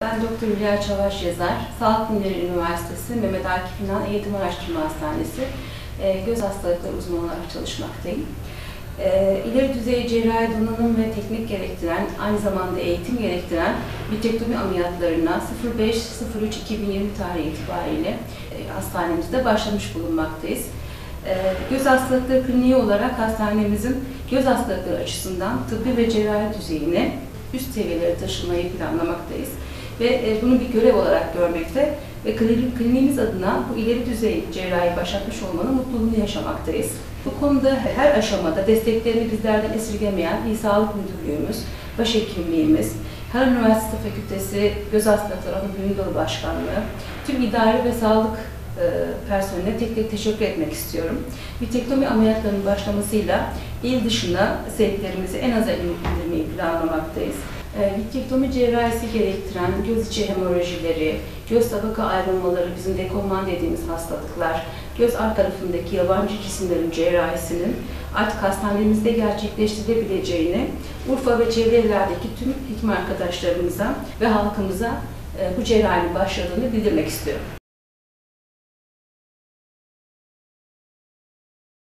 Ben Doktor Hülya Çavaş yazar, Sağlık Bilimleri Üniversitesi Mehmet Akif İnan Eğitim Araştırma Hastanesi göz hastalıkları uzmanı olarak çalışmaktayım. İleri düzey cerrahi donanım ve teknik gerektiren, aynı zamanda eğitim gerektiren vitrektomi ameliyatlarına 05.03.2020 tarihi itibariyle hastanemizde başlamış bulunmaktayız. Göz hastalıkları kliniği olarak hastanemizin göz hastalıkları açısından tıbbi ve cerrahi düzeyine üst seviyelere taşımayı planlamaktayız. Ve bunu bir görev olarak görmekte ve kliniğimiz adına bu ileri düzey cerrahi başlatmış olmanın mutluluğunu yaşamaktayız. Bu konuda her aşamada desteklerini bizlerden esirgemeyen İl Sağlık Müdürlüğümüz, Başhekimliğimiz, Har Üniversitesi Fakültesi Göz Hastalıkları Anabilim Dalı Başkanlığı, tüm idari ve sağlık personeline tek tek teşekkür etmek istiyorum. Vitrektomi ameliyatlarının başlamasıyla il dışına sevklerimizi en aza indirmeyi planlamaktayız. Vitrektomi cerrahisi gerektiren göz içi hemorojileri, göz tabaka ayrılmaları, bizim dekolman dediğimiz hastalıklar, göz alt tarafındaki yabancı cisimlerin cerrahisinin artık hastanemizde gerçekleştirilebileceğini Urfa ve çevre illerdeki tüm hekim arkadaşlarımıza ve halkımıza bu cerrahinin başladığını bildirmek istiyorum.